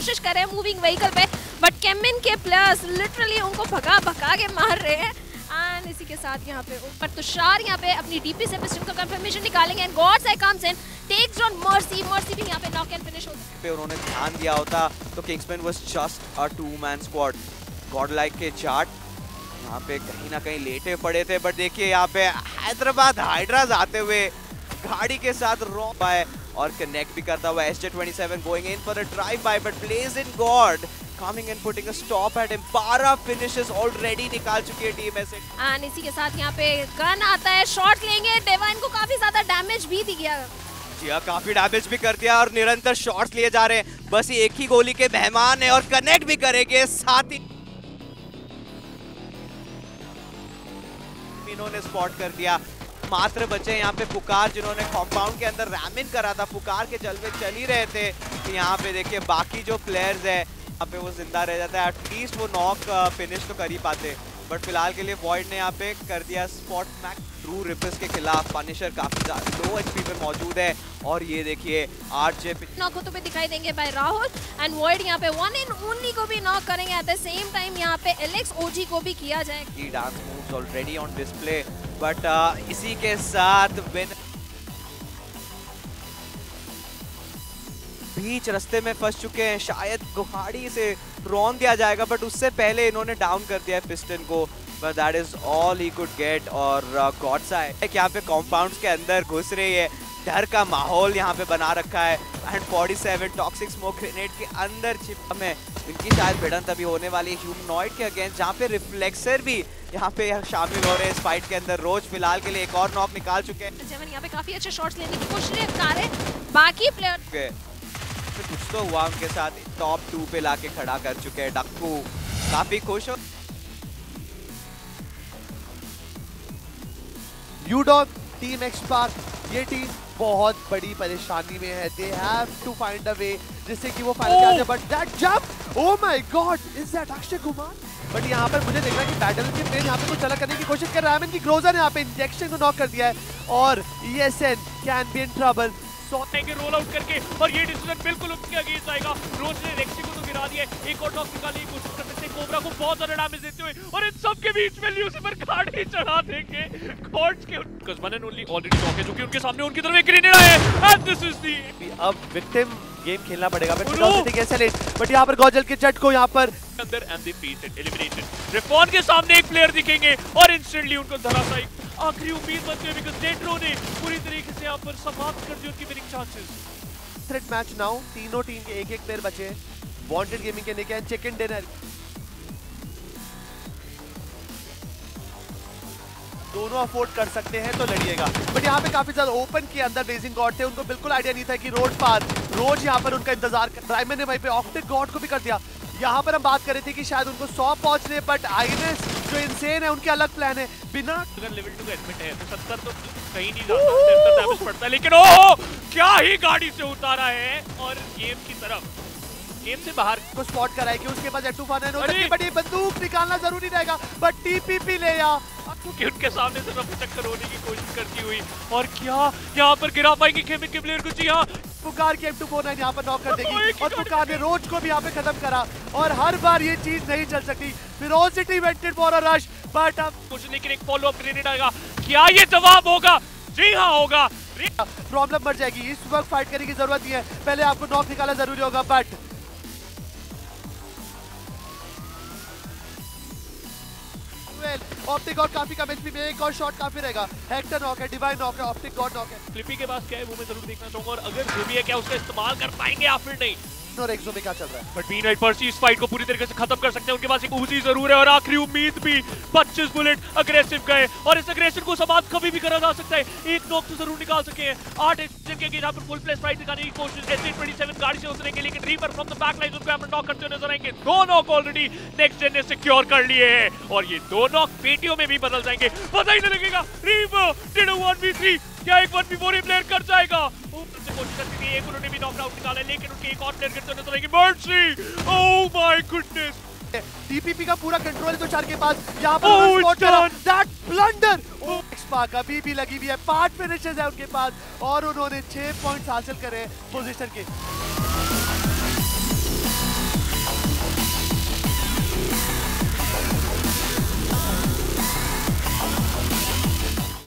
कोशिश कर रहे हैं मूविंग व्हीकल पे, बट केमिन के प्लेयर्स लिटरली उनको भगा भगा के मार रहे हैं। एंड इसी के साथ यहाँ पे ऊपर तुषार यहाँ पे अपनी डीपी से पिस्टन का कंफर्मेशन निकालेंगे and God's eye comes in, takes down mercy. Mercy भी यहाँ पे नॉक एंड फिनिश होता है। पे उन्होंने ध्यान दिया होता तो Kingsman was just a 2-man squad. Godlike के चार्ट यहाँ पे कहीं ना कहीं लेटे पड़े थे, बट देखिए यहाँ पे हैदराबाद हाइड्रास आते हुए गाड़ी के साथ रॉक बाय और कनेक्ट भी करता हुआ। SJ27 going in for a drive by, but plays in god coming and putting a stop at him. 12 finishes already निकाल चुकी है टीम ऐसे। एंड इसी के साथ यहाँ पे गन आता है, शॉट लेंगे, डिवाइन को काफी ज्यादा डैमेज भी दिया। जी हाँ, काफी डैमेज भी कर दिया और निरंतर शॉट्स लिए जा रहे हैं। बस ये एक ही गोली के मेहमान है और कनेक्ट भी करेंगे, साथ ही इन्होंने स्पॉट कर दिया। मात्र बचे यहाँ पे पुकार, जिन्होंने कंपाउंड के अंदर रैमिन करा था। पुकार के जलवे चल ही रहे थे। तो यहाँ पे देखिए बाकी जो प्लेयर्स है यहाँ पे वो जिंदा रह जाता है, एटलीस्ट वो नॉक फिनिश तो कर ही पाते। बट फिलहाल के लिए वॉइड ने यहाँ पे कर दिया स्पॉट मैक ट्रू रिपिस के खिलाफ। पनिशर काफी लो एचपी पे मौजूद है और ये देखिए आरजे नॉक होते हुए दिखाई देंगे बाय राहुल एंड वॉइड यहाँ पे वन इन ओनली को भी नॉक करेंगे। एट द सेम टाइम यहाँ पे एलेक्स ओजी को भी किया जाएगा। Dance moves already on display, but इसी के साथ विन बीच रास्ते में फंस चुके हैं। शायद गुहाड़ी से रॉन दिया जाएगा, बट उससे पहले इन्होंने डाउन कर दिया है पिस्टन को। But that is all he could get. और गॉड्सा है यहाँ पे कॉम्पाउंड्स के अंदर घुस रही है, डर का माहौल यहाँ पे बना रखा है। एंड 47 टॉक्सिक स्मोक ग्रेनेड के अंदर छिपा में इनकी शायद भिड़ंत अभी होने वाली है ह्यूमनॉइड के अगेंस्ट, जहाँ पे रिफ्लेक्सर भी यहाँ पे शामिल हो रहे हैं इस फाइट के अंदर। रोज फिलहाल के लिए एक और नॉक निकाल चुके हैं। जेवन यहाँ पे काफी अच्छे शॉट्स लेने की कोशिश कर रहे हैं बाकी प्लेयर। कुछ तो हुआ उनके साथ, टॉप 2 पे लाके खड़ा कर चुके हैं। डक्कू काफी खुश हो। यूडॉग टीम एक्सपार्क, ये टीम बहुत बड़ी परेशानी में है। They have to find a way जिससे कि वो फाइनल आ जाए। But that jump, oh my god, is that Akshay Kumar? But यहाँ पर मुझे देख रहा है कि बैटल के प्लेन यहाँ पे कुछ अलग करने की कोशिश कर रहा है। की ग्रोजर ने यहाँ पे इंजेक्शन को नॉक कर दिया है और ESN can be in trouble. सोचेंगे रोल आउट करके और ये डिसीजन बिल्कुल उसके अगेंस्ट आएगा। रोज ने रेक्सी को तो गिरा दिया, एक और टॉप निकालने की कोशिश कर सकते हैं कोबरा को बहुत ज्यादा डैमेज देते हुए, और इन सब के बीच में ल्यूसिफर गाड़ी चढ़ा देंगे गॉड्स के। One and only already talk है जो कि उनके सामने उनकी तरफ एक ग्रेनेड आया है एंड दिस इज दी। अब विक्टिम गेम खेलना पड़ेगा बट यहाँ पर गॉजल के जट को यहाँ पर अंदर and they piece it eliminated. रिफॉन के सामने एक प्लेयर दिखेंगे और इंस्टेंटली उनको धराशायी आखिरी उम्मीद बनती है, बिकॉज़ डेट्रो ने पूरी तरीके से यहाँ पर समाप्त कर दी उनकी winning chances. Threat match now, तीनों टीम के एक प्लेयर बचे हैं। वांटेड गेमिंग के लेके चिकन डिनर दोनों अफोर्ड कर सकते हैं तो लड़िएगा। बट यहाँ पे काफी ज्यादा ओपन के अंदर ब्लेजिंग गॉड थे, उनको बिल्कुल आइडिया नहीं था कि रोड पार रोज यहाँ पर उनका इंतजार कर। ड्राइमन ने वहीं पे ऑक्टिक गॉड को भी कर दिया। यहाँ पर हम बात कर रहे थे कि शायद उनको 100 पहुंचने, बट आइरिस जो इंसेन है उनके अलग प्लान है। बिना अगर लेवल 2 का एडमिट है तो 70 तो कहीं नहीं जाता, 70 डैमेज पड़ता है, लेकिन ओह क्या ही गाड़ी से उतारा है और गेम की तरफ, गेम से बाहर को स्पॉट कराए कि उसके पास एटूफान है, बट ये बंदूक निकालना जरूरी रहेगा। बट टीपीपी ले या क्योंकि उनके सामने से रफ टक्कर होने की कोशिश करती हुई, और क्या यहाँ पर गिरा पाएंगे खेमिन के प्लेयर को? जी हाँ, पुकार की M249 यहाँ पर नॉक कर देगी और पुकार ने रोज को भी यहाँ पे खत्म करा। और हर बार ये चीज नहीं चल सकती। Ferocity wanted for a rush, but अब कुछ, लेकिन एक फॉलो अप ग्रेनेड आएगा। क्या ये जवाब होगा? जी हाँ होगा। प्रॉब्लम बढ़ जाएगी, इस वक्त फाइट करने की जरूरत नहीं है, पहले आपको नॉक निकालना जरूरी होगा। बट ऑप्टिक गॉड काफी कम एचपी में, एक और शॉट काफी रहेगा। हेक्टर नॉक है, डिवाइन नॉक है, ऑप्टिक गॉड नॉक है। फ्लिपी के पास क्या है वो मैं जरूर देखना चाहूंगा, और अगर जो भी है क्या उसका इस्तेमाल कर पाएंगे या फिर नहीं। और एक्सो में क्या चल रहा है? बट बीन राइट पर्सी इस फाइट को पूरी तरीके से खत्म कर सकते हैं। उनके पास एक उजी जरूर है और आखिरी उम्मीद भी। 25 बुलेट अग्रेसिव गए और इस अग्रेशन को समाप्त कभी भी करा जा सकता है। एक नॉक तो जरूर निकाल सके हैं। 8 एक्सचेंज के यहाँ पर फुल प्लेस फाइट दिखाने की कोशिश। SJ27 गाड़ी से उतरेंगे, लेकिन Reaper from the back line उनको यहाँ पर नॉक करते हुए नजर आएंगे। 2 नॉक ऑलरेडी नेक्स्ट जेन ने सिक्योर कर लिए हैं और ये 2 नॉक पेटियों में भी बदल जाएंगे, पता ही नहीं लगेगा। रीपर डिड 1v3, क्या एक 1v4 प्लेयर कर जाएगा? ऊपर से कोशिश करती थी, एक उन्होंने भी नॉक आउट निकाला, लेकिन उनके एक और प्लेयर करते हुए नजर आएंगे। Mercy, oh my goodness, TPP का पूरा कंट्रोल है तुषार के पास। यहाँ पर स्पॉट करा, दैट ब्लंडर। एक्सपार्क अभी भी लगी हुई है, 5 फिनिशेस है उनके पास और उन्होंने 6 पॉइंट्स हासिल करे पोजीशन के।